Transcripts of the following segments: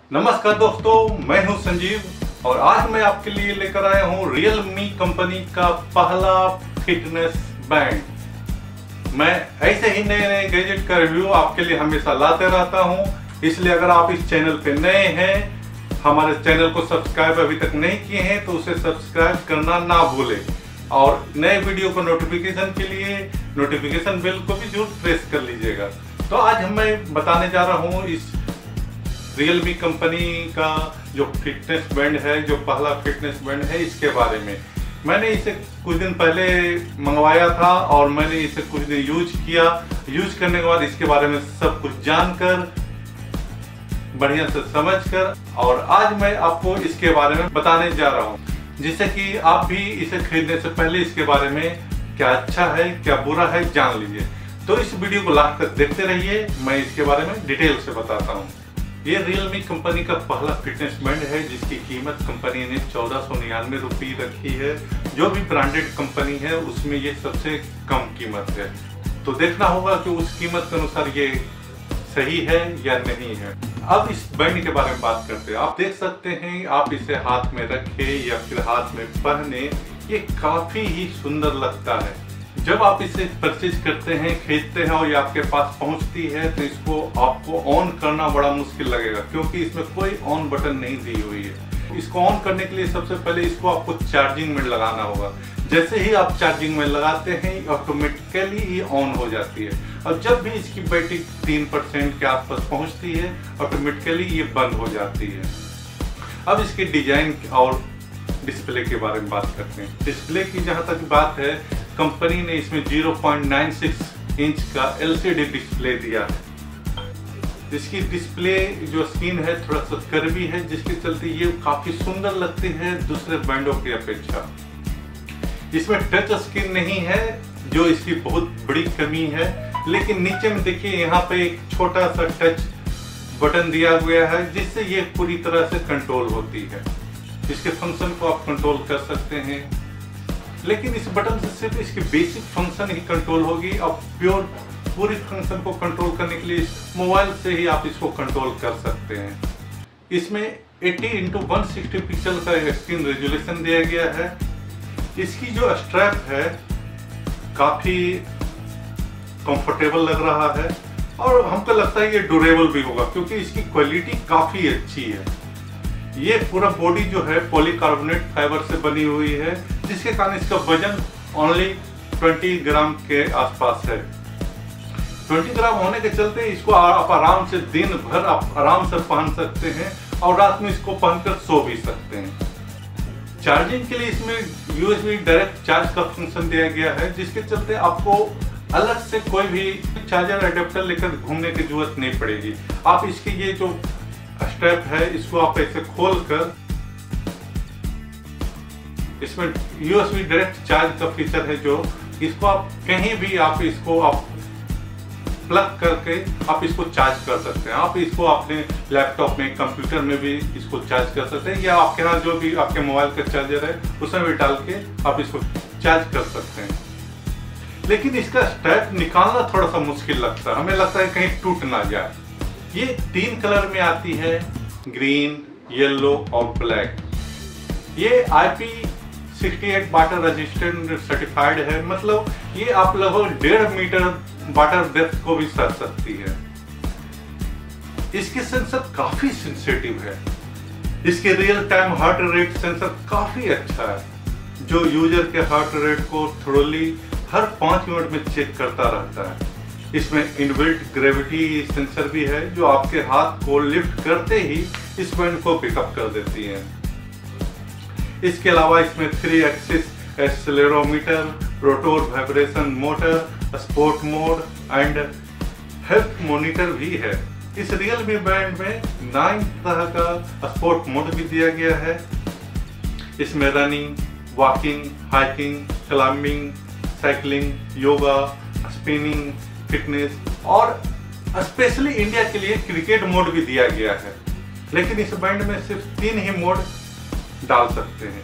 नमस्कार दोस्तों, मैं हूं संजीव और आज मैं आपके लिए लेकर आया हूं Realme कंपनी का पहला फिटनेस बैंड। मैं ऐसे ही नए नए गैजेट का रिव्यू आपके लिए हमेशा लाते रहता हूं, इसलिए अगर आप इस चैनल पे नए हैं, हमारे चैनल को सब्सक्राइब अभी तक नहीं किए हैं तो उसे सब्सक्राइब करना ना भूलें और नए वीडियो को नोटिफिकेशन के लिए नोटिफिकेशन बेल को भी जरूर प्रेस कर लीजिएगा। तो आज मैं बताने जा रहा हूँ इस Realme कंपनी का जो फिटनेस बैंड है, जो पहला फिटनेस बैंड है, इसके बारे में। मैंने इसे कुछ दिन पहले मंगवाया था और मैंने इसे कुछ दिन यूज किया। यूज करने के बाद इसके बारे में सब कुछ जानकर, बढ़िया से समझकर, और आज मैं आपको इसके बारे में बताने जा रहा हूँ, जिससे कि आप भी इसे खरीदने से पहले इसके बारे में क्या अच्छा है क्या बुरा है जान लीजिए। तो इस वीडियो को लास्ट तक देखते रहिए, मैं इसके बारे में डिटेल से बताता हूँ। ये Realme कंपनी का पहला फिटनेस बैंड है जिसकी कीमत कंपनी ने 1499 रुपये रखी है। जो भी ब्रांडेड कंपनी है उसमें ये सबसे कम कीमत है, तो देखना होगा कि उस कीमत के अनुसार ये सही है या नहीं है। अब इस बैंड के बारे में बात करते हैं। आप देख सकते हैं, आप इसे हाथ में रखे या फिर हाथ में पहने, ये काफी ही सुंदर लगता है। जब आप इसे परचेज करते हैं, खरीदते हैं और ये आपके पास पहुंचती है तो इसको आपको ऑन करना बड़ा मुश्किल लगेगा, क्योंकि इसमें कोई ऑन बटन नहीं दी हुई है। इसको ऑन करने के लिए सबसे पहले इसको आपको चार्जिंग में लगाना होगा। जैसे ही आप चार्जिंग में लगाते हैं ऑटोमेटिकली ये ऑन हो जाती है, और जब भी इसकी बैटरी 3% के आसपास पहुंचती है ऑटोमेटिकली ये बंद हो जाती है। अब इसके डिजाइन और डिस्प्ले के बारे में बात करते हैं। डिस्प्ले की जहां तक बात है, कंपनी ने इसमें 0.96 इंच का LCD डिस्प्ले दिया है। इसकी डिस्प्ले जो स्क्रीन है थोड़ा सा कर्वी है, जिसके चलते ये काफी सुंदर लगती है दूसरे बैंडों की अपेक्षा। इसमें टच स्क्रीन नहीं है, जो इसकी बहुत बड़ी कमी है, लेकिन नीचे में देखिए यहाँ पे एक छोटा सा टच बटन दिया गया है जिससे ये पूरी तरह से कंट्रोल होती है। इसके फंक्शन को आप कंट्रोल कर सकते हैं, लेकिन इस बटन से सिर्फ इसकी बेसिक फंक्शन ही कंट्रोल होगी। अब पूरी फंक्शन को कंट्रोल करने के लिए मोबाइल से ही आप इसको कंट्रोल कर सकते हैं। इसमें 80x160 पिक्सल का स्क्रीन रेजोल्यूशन दिया गया है। इसकी जो स्ट्रैप है काफी कंफर्टेबल लग रहा है और हमको लगता है ये ड्यूरेबल भी होगा, क्योंकि इसकी क्वालिटी काफी अच्छी है। ये पूरा बॉडी जो है पॉलीकार्बोनेट फाइबर से बनी हुई है, जिसके कारण इसका वजन ओनली 20 ग्राम के आसपास है। 20 ग्राम होने के चलते इसको आप आराम से दिन भर आप आराम से पहन सकते हैं और रात में इसको पहनकर सो भी सकते हैं। चार्जिंग के लिए इसमें USB डायरेक्ट चार्ज का फंक्शन दिया गया है, जिसके चलते आपको अलग से कोई भी चार्जर अडेप्टर लेकर घूमने की जरूरत नहीं पड़ेगी। आप इसकी ये जो स्ट्रैप है इसको आप ऐसे खोलकर, इसमें USB डायरेक्ट चार्ज का फीचर है, जो इसको आप कहीं भी आप इसको आप प्लग करके आप इसको चार्ज कर सकते हैं। आप इसको अपने लैपटॉप में, कंप्यूटर में भी इसको चार्ज कर सकते हैं, या आपके यहाँ जो भी आपके मोबाइल का चार्जर है उसमें भी डाल के आप इसको चार्ज कर सकते हैं। लेकिन इसका स्ट्रैप निकालना थोड़ा सा मुश्किल लगता है, हमें लगता है कहीं टूट ना जाए। ये 3 कलर में आती है, ग्रीन, येलो और ब्लैक। ये IP68 वाटर रेजिस्टेंट सर्टिफाइड है, मतलब ये आप लगभग 1.5 मीटर वाटर डेप्थ को भी सह सकती है। इसके सेंसर काफी सेंसिटिव है। इसके real time heart rate sensor काफी अच्छा है, जो यूजर के हार्ट रेट को थोड़ी हर 5 मिनट में चेक करता रहता है। इसमें इनबिल्ट ग्रेविटी सेंसर भी है, जो आपके हाथ को लिफ्ट करते ही इस बैंड को पिकअप कर देती है। इसके अलावा इसमें 3 axis accelerometer, rotor vibration motor, sport mode and health monitor भी है। इस Realme बैंड में 9 तरह का स्पोर्ट मोड भी दिया गया है। इसमें running, walking, hiking, climbing, cycling, yoga, spinning, fitness और स्पेशली इंडिया के लिए क्रिकेट मोड भी दिया गया है। लेकिन इस बैंड में सिर्फ 3 ही मोड डाल सकते हैं।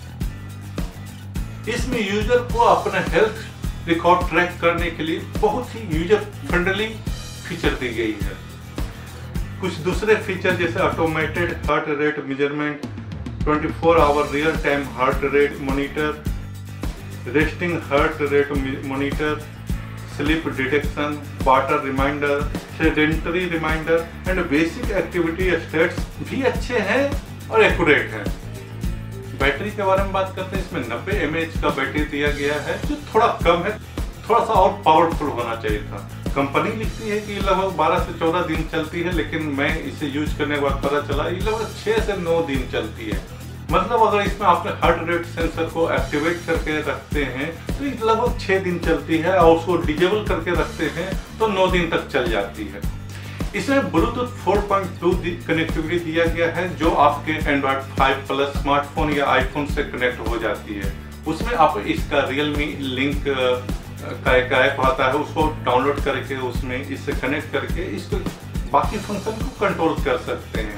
इसमें यूजर को अपना हेल्थ रिकॉर्ड ट्रैक करने के लिए बहुत ही यूजर फ्रेंडली फीचर दी गई है। कुछ दूसरे फीचर जैसे automated heart rate measurement, 24 hour real time heart rate monitor, resting heart rate monitor, sleep detection, water reminder, sedentary reminder and basic activity stats भी अच्छे हैं और एक्यूरेट हैं। बैटरी के बारे में बात करते हैं, इसमें 90 mAh का बैटरी दिया गया है जो थोड़ा कम है, थोड़ा सा और पावरफुल होना चाहिए था। कंपनी लिखती है कि लगभग 12 से 14 दिन चलती है, लेकिन मैं इसे यूज करने के बाद पता चला ये लगभग 6 से 9 दिन चलती है। मतलब अगर इसमें आपने हार्ट रेट सेंसर को एक्टिवेट करके रखते हैं तो ये लगभग 6 दिन चलती है, और उसको डिजेबल करके रखते हैं तो 9 दिन तक चल जाती है। इसमें ब्लूटूथ 4.2 कनेक्टिविटी दिया गया है जो आपके एंड्रॉइड 5 प्लस स्मार्टफोन या आईफोन से कनेक्ट हो जाती है। उसमें आप इसका रियलमी लिंक का एक ऐप आता है, उसको डाउनलोड करके उसमें इससे कनेक्ट करके इसको बाकी फंक्शन को कंट्रोल कर सकते हैं।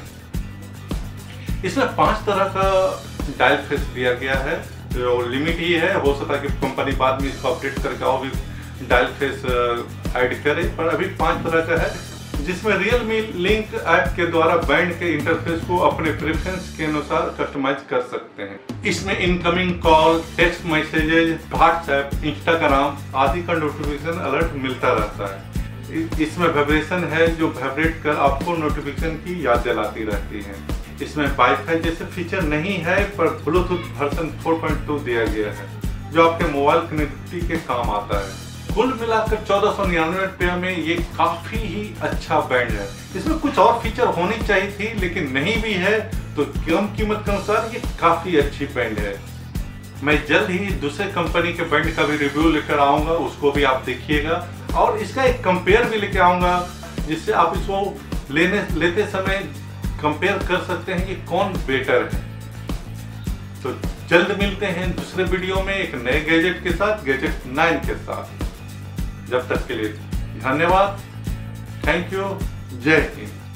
इसमें 5 तरह का डायल फेस दिया गया है, जो लिमिट ही है, हो सकता है कि कंपनी बाद में इसको अपडेट करके और भी डायल फेस ऐड करे, पर अभी 5 तरह का है, जिसमें रियलमी लिंक ऐप के द्वारा बैंड के इंटरफेस को अपने प्रेफरेंस के अनुसार कस्टमाइज कर सकते हैं। इसमें incoming call, text messages, WhatsApp, Instagram आदि का नोटिफिकेशन अलर्ट मिलता रहता है। इसमें वाइब्रेशन है जो वाइब्रेट कर आपको नोटिफिकेशन की याद दिलाती रहती है। इसमें वाईफाई जैसे फीचर नहीं है, पर ब्लूटूथ वर्जन 4.2 दिया गया है जो आपके मोबाइल कनेक्टिविटी के काम आता है। कुल मिलाकर 1499 रुपये में ये काफी ही अच्छा बैंड है। इसमें कुछ और फीचर होनी चाहिए थी, लेकिन नहीं भी है, तो कम कीमत के अनुसार ये काफी अच्छी बैंड है। मैं जल्द ही दूसरे कंपनी के बैंड का भी रिव्यू लेकर आऊंगा, उसको भी आप देखिएगा, और इसका एक कंपेयर भी लेके आऊंगा, जिससे आप इसको लेते समय कंपेयर कर सकते हैं कि कौन बेटर है। तो जल्द मिलते हैं दूसरे वीडियो में एक नए गैजेट के साथ, गैजेट 9 के साथ। जब तक के लिए धन्यवाद, थैंक यू, जय हिंद।